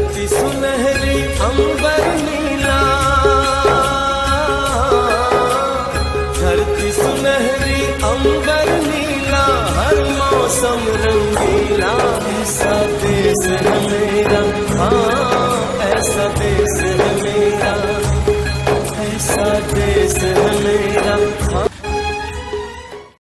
धरती सुनहरी अंबर नीला, धरती सुनहरी अंबर नीला, हर मौसम रंगीला। ऐसा देश है मेरा, हाँ ऐसा देश है मेरा, ऐसा देश है मेरा।